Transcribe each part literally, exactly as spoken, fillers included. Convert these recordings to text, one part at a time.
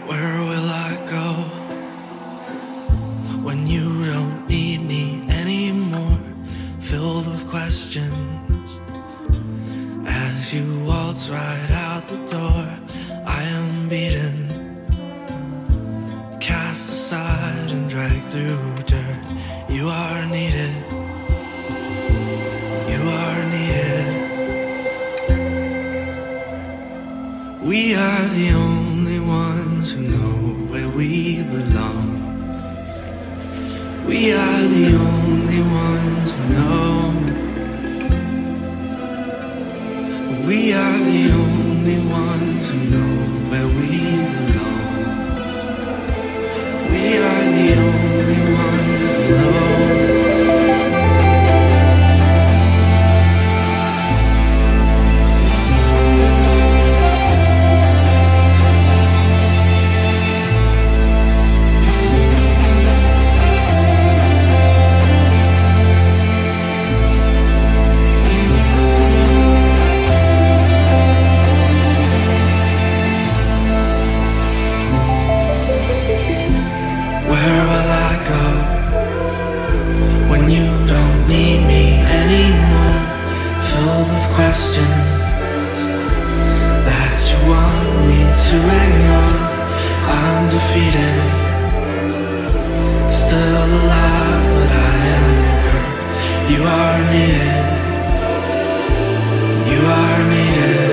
Where will I go when you don't need me anymore? Filled with questions as you waltz right out the door. I am beaten, cast aside and dragged through dirt. You are needed, you are needed. We are the only ones who know where we belong. We are the only ones who know. We are the only ones who know where we belong. We are the only ones who know. Where will I go when you don't need me anymore? Filled with questions that you want me to ignore. I'm defeated, still alive, but I am hurt. You are needed, you are needed.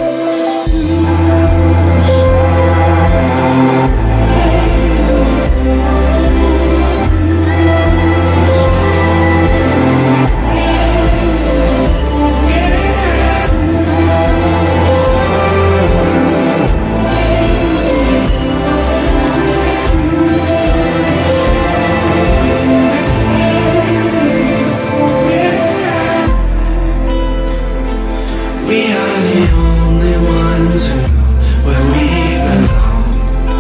We are the only ones who know where we belong.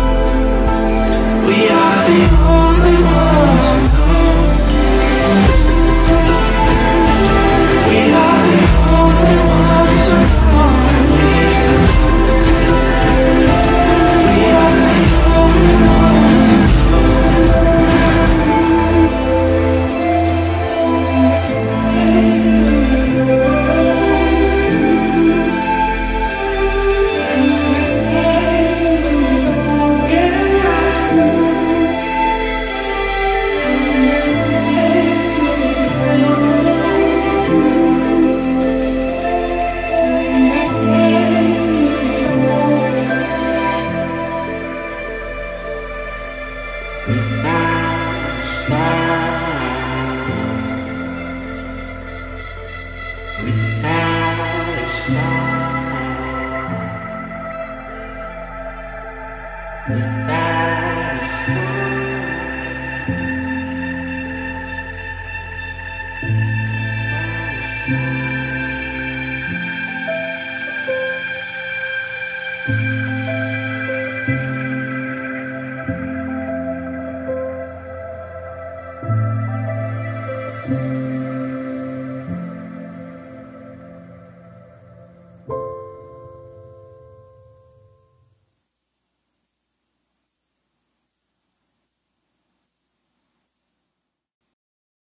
We are the only ones who know. We are the only ones who know where we belong. We are the only ones who know. Without a star.